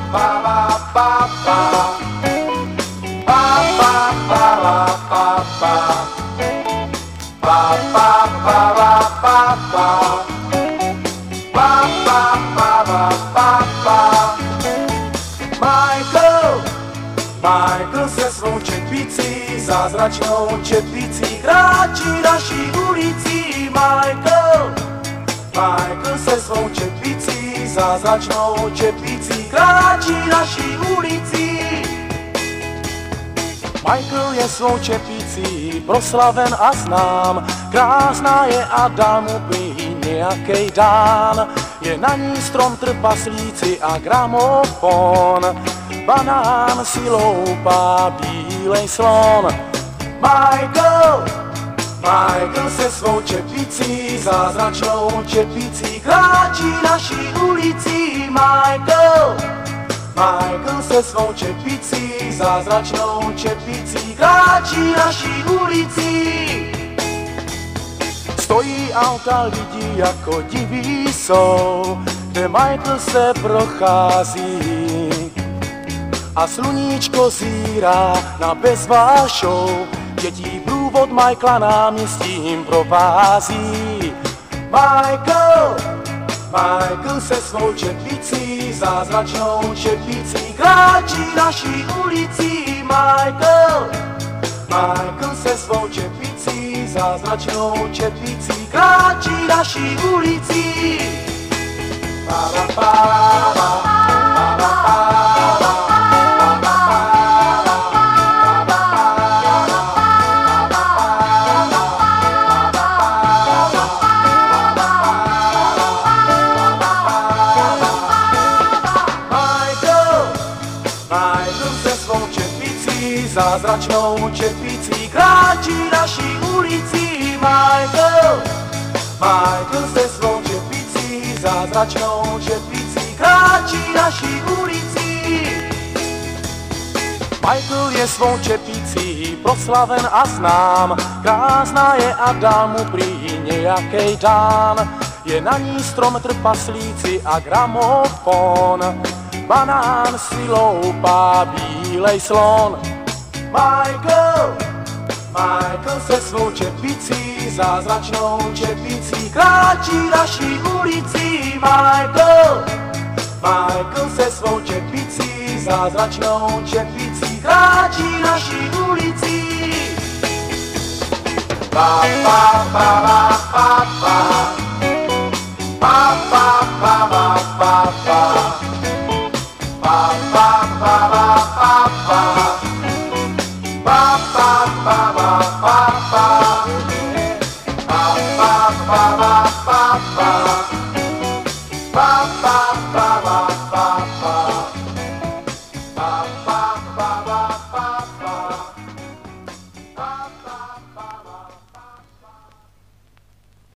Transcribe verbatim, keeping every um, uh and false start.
Michael, Michael se svou čepicí, zázračnou čepicí, kráčí naší ulicí. Michael, Michael se svou čepicí, zázračnou čepicí, kráčí naší ulicí. Michael je svou čepicí proslaven a znám, krásná je a dá mu prý nejakej dán. Je na ní strom trpaslíci a gramofon, banán si loupá bílej slon. Michael, Michael se svou čepicí, zázračnou čepicí, kráčí naší ulicí. Michael, Michael se svou čepicí, zázračnou čepicí, kráčí naší ulicí. Stojí auta lidi jako diví jsou, kde Michael se prochází. A sluníčko zírá na bezvášou, dětí průvod Michaela náměstím provází. Michael, Michael se svou čepicí, zázračnou čepicí, kráčí naší ulicí. Michael, Michael se svou čepicí, zázračnou čepicí, kráčí naší ulicí. Ba, ba, ba, ba, ba, ba, ba. Michael se svou čepicí, zázračnou čepicí, kráčí naší ulicí. Michael, Michael se svou čepicí, zázračnou čepicí, kráčí naší ulicí. Michael je svou čepicí proslaven a znám, krásná je a dá mu prý nejakej dán. Je na ní strom trpaslíci a gramofon, banán si loupá bílej slon. Michael, Michael se svou čepicí, zázračnou čepicí, kráčí naší ulicí. Michael, Michael se svou čepicí, zázračnou čepicí, kráčí naší ulicí. Pa, pa, pa, pa, pa, pa. Pa, pa, pa, pa, pa, pa. Pa, pa, pa, pa, pa, pa. Pa, pa, pa, pa, pa, pa.